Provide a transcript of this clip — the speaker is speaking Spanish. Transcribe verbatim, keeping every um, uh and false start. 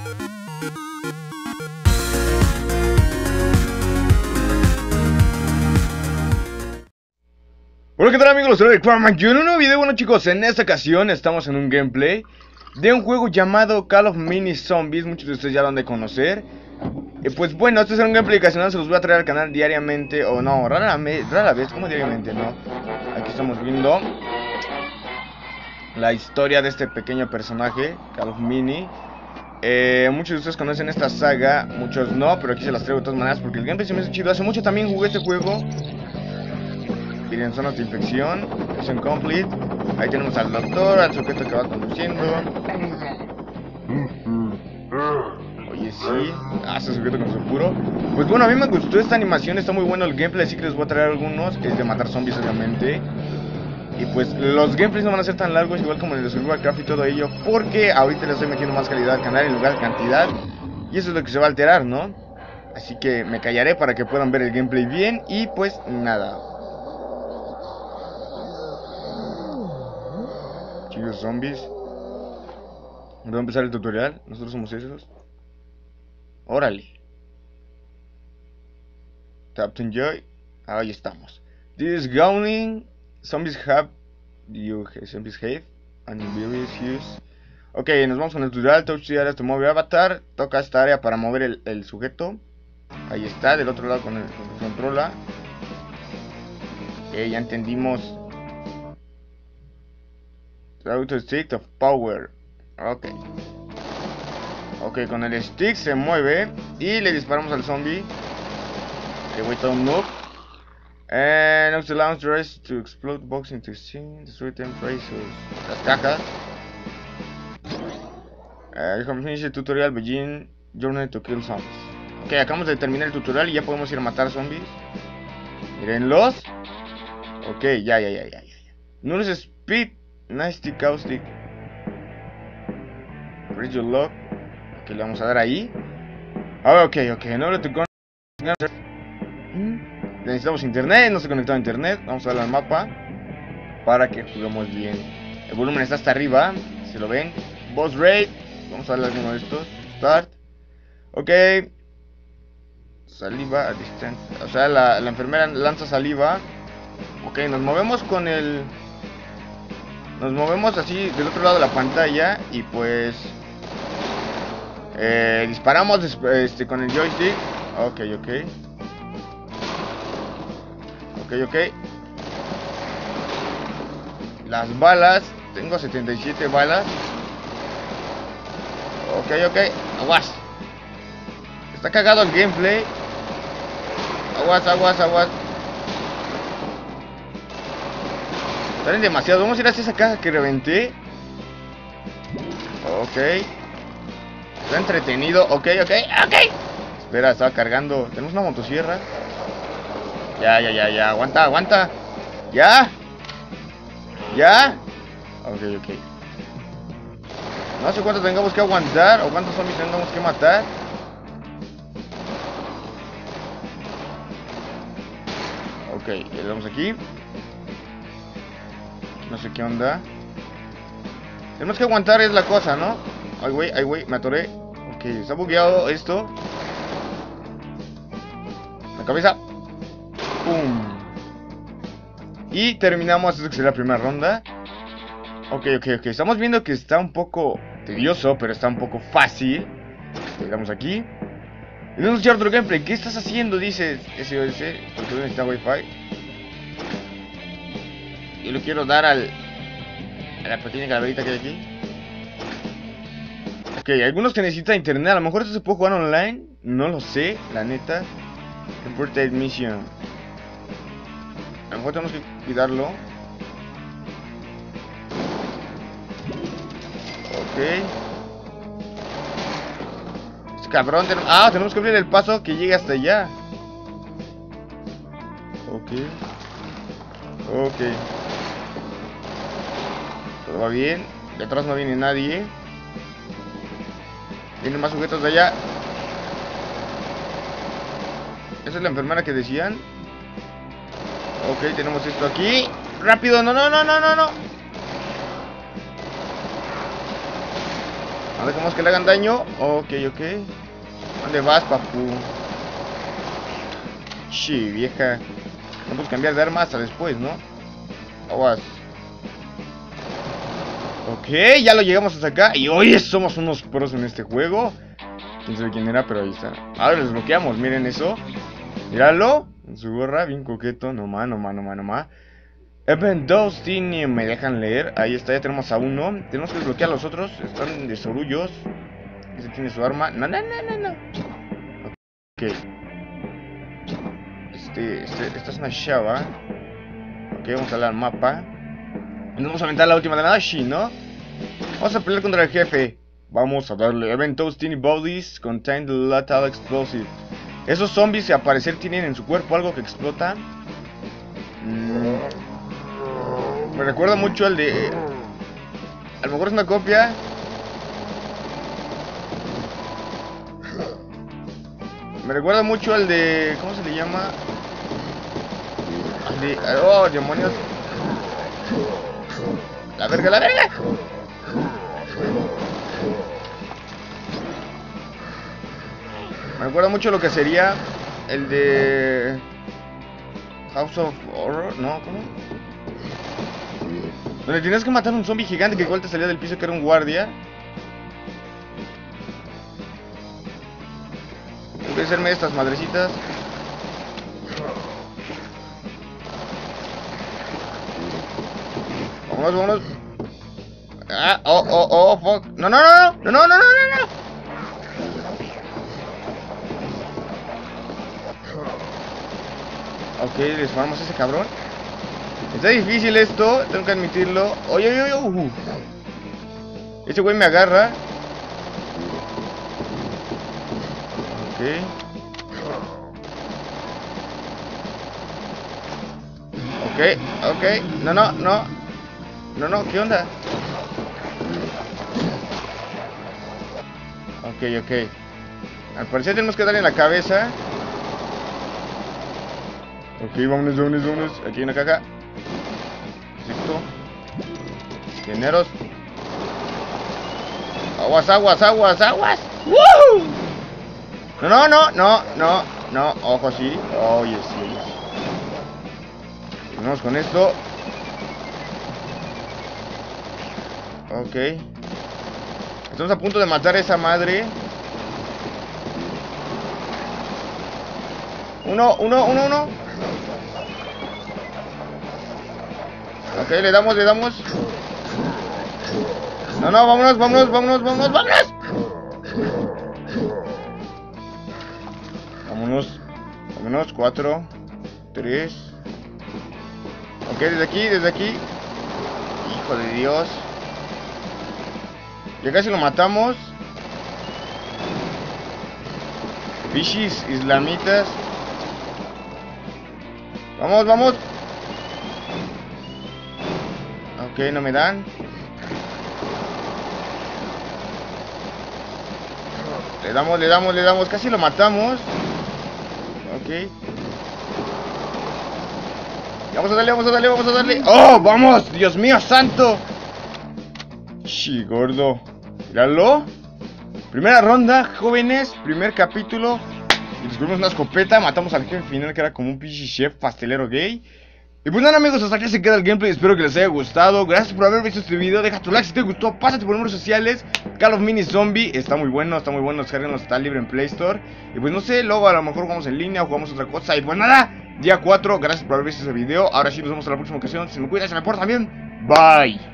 Hola, ¿qué tal amigos? Soy el Quarman. Yo en un nuevo video. Bueno chicos, en esta ocasión estamos en un gameplay de un juego llamado Call of Mini Zombies. Muchos de ustedes ya lo han de conocer. eh, Pues bueno, este es un gameplay ocasional. Se los voy a traer al canal diariamente. O no, rara, rara vez, como diariamente, ¿no? Aquí estamos viendo la historia de este pequeño personaje, Call of Mini. eh, Muchos de ustedes conocen esta saga, muchos no, pero aquí se las traigo de todas maneras porque el gameplay se me hace chido. Hace mucho también jugué este juego. Miren, zonas de infección, Mission Complete. Ahí tenemos al doctor, al sujeto que va conduciendo. Oye, sí. Ah, ese sujeto con su puro. Pues bueno, a mí me gustó esta animación, está muy bueno el gameplay, así que les voy a traer algunos. Es de matar zombies, obviamente. Y pues los gameplays no van a ser tan largos, igual como el de Survival Craft y todo ello, porque ahorita le estoy metiendo más calidad al canal en lugar de cantidad. Y eso es lo que se va a alterar, ¿no? Así que me callaré para que puedan ver el gameplay bien. Y pues nada, chicos, zombies. ¿Dónde va a empezar el tutorial? Nosotros somos esos. Órale. Tap to enjoy. Ahí estamos. This is Gowning. Zombies have you zombies have and various use. Ok, nos vamos con el tutorial. Touch the area to move avatar. Toca esta área para mover el, el sujeto. Ahí está, del otro lado con el, con el controla. Ok, ya entendimos. Auto stick of power. Ok. Ok, con el stick se mueve y le disparamos al zombie. Que voy todo un noob. And use the launch dress to explode box into scene. Destroy them tracers. Las cajas. Uh, finish the tutorial. Begin journey to kill zombies. Ok, acabamos de terminar el tutorial y ya podemos ir a matar zombies. Mírenlos. Ok, ya, ya, ya, ya, ya. Notice speed. Nasty caustic. Press your lock. Ok, le vamos a dar ahí. Ah, ok, ok. En order to connect. Necesitamos internet. No se ha conectado a internet. Vamos a darle al mapa para que juguemos bien. El volumen está hasta arriba. Si lo ven. Boss rate. Vamos a darle a alguno de estos. Start. Ok. Saliva a distancia. O sea, la, la enfermera lanza saliva. Ok, nos movemos con el. Nos movemos así del otro lado de la pantalla y pues eh, disparamos este, con el joystick. Ok, ok. Ok, ok. Las balas. Tengo setenta y siete balas. Ok, ok. Aguas. Está cagado el gameplay. Aguas, aguas, aguas. Salen demasiado. Vamos a ir hacia esa caja que reventé. Ok. Está entretenido. Ok, ok, ok. Espera, estaba cargando. Tenemos una motosierra. Ya, ya, ya, ya. Aguanta, aguanta. Ya. Ya. Ok, ok. No sé cuántos tengamos que aguantar o cuántos zombies tengamos que matar. Ok, ya le damos aquí. No sé qué onda. Tenemos que aguantar, es la cosa, ¿no? Ay, güey, ay, güey, me atoré. Ok, está bugueado esto. La cabeza. Pum. Y terminamos, esta que será la primera ronda. Ok, ok, ok. Estamos viendo que está un poco tedioso, pero está un poco fácil. Le damos aquí. Y vamos a echar otro gameplay. ¿Qué estás haciendo? Dice S O S. Porque necesita Wi-Fi. Yo le quiero dar al a la pequeña calaverita que hay aquí. Ok, algunos que necesitan internet. A lo mejor esto se puede jugar online. No lo sé, la neta. Important mission. A lo mejor tenemos que cuidarlo. Ok. Este cabrón. Ten... Ah, tenemos que abrir el paso que llegue hasta allá. Ok. Ok. Todo va bien. De atrás no viene nadie. Vienen más sujetos de allá. Esa es la enfermera que decían. Ok, tenemos esto aquí. Rápido, no, no, no, no, no, no. No dejemos que le hagan daño. Ok, ok. ¿Dónde vas, papu? Sí, vieja. No puedes cambiar de arma hasta después, ¿no? Aguas. Ok, ya lo llegamos hasta acá. Y hoy somos unos pros en este juego. Quién sabe quién era, pero ahí está. Ahora lo desbloqueamos, miren eso. Míralo. En su gorra, bien coqueto. No más, no más, no más, no más. Event dos tiene, me dejan leer. Ahí está, ya tenemos a uno. Tenemos que desbloquear a los otros. Están de sorullos. Ese tiene su arma. No, no, no, no, no. Ok. Este, este, esta es una chava. Ok, vamos a darle al mapa. Nos vamos a aventar la última de la Nashi, ¿no? Vamos a pelear contra el jefe. Vamos a darle. Event dos Tiny Bodies contain the lethal explosive. Esos zombies que al parecer tienen en su cuerpo algo que explota. Mm. Me recuerda mucho al de... A lo mejor es una copia. Me recuerda mucho al de... ¿Cómo se le llama? Al de... Oh, demonios. La verga, la verga. Me recuerda mucho lo que sería el de... House of Horror, ¿no? ¿Cómo? Donde tenías que matar a un zombie gigante que igual te salía del piso, que era un guardia. Tengo que hacerme estas madrecitas. Vámonos, vámonos. Ah, oh, oh, oh, fuck. No, no, no, no, no, no, no, no, no. Ok, desarmamos a ese cabrón. Está difícil esto, tengo que admitirlo. Oye, oye, oye, uh. Ese güey me agarra. Ok. Ok, ok. No, no, no. No, no, ¿qué onda? Ok, ok. Al parecer tenemos que darle en la cabeza. Ok, vámonos, vámonos, vámonos. Aquí hay una caja. Listo. Dineros. Aguas, aguas, aguas, aguas. ¡Woo! No, no, no, no, no, no. Ojo, sí. Oye, sí. Vamos con esto. Ok. Estamos a punto de matar a esa madre. Uno, uno, uno, uno. Ok, le damos, le damos. No, no, vámonos, vámonos, vámonos, vámonos, vámonos. Vámonos. Vámonos, cuatro. Tres. Ok, desde aquí, desde aquí. Hijo de Dios. Ya casi lo matamos. Bichis islamitas. Vamos, vamos. Ok, no me dan. Le damos, le damos, le damos. Casi lo matamos. Ok. Vamos a darle, vamos a darle, vamos a darle. ¡Oh, vamos! ¡Dios mío santo! Sí, gordo. Míralo. Primera ronda, jóvenes. Primer capítulo. Y descubrimos una escopeta. Matamos al jefe final, que era como un pinche chef pastelero gay. Y pues nada, amigos, hasta aquí se queda el gameplay. Espero que les haya gustado. Gracias por haber visto este video. Deja tu like si te gustó. Pásate por números sociales. Call of Mini Zombie. Está muy bueno, está muy bueno. Descarguenlo, está libre en Play Store. Y pues no sé, luego a lo mejor jugamos en línea o jugamos otra cosa. Y pues nada, día cuatro. Gracias por haber visto este video. Ahora sí, nos vemos en la próxima ocasión. Si me cuidas, se me porta bien. Bye.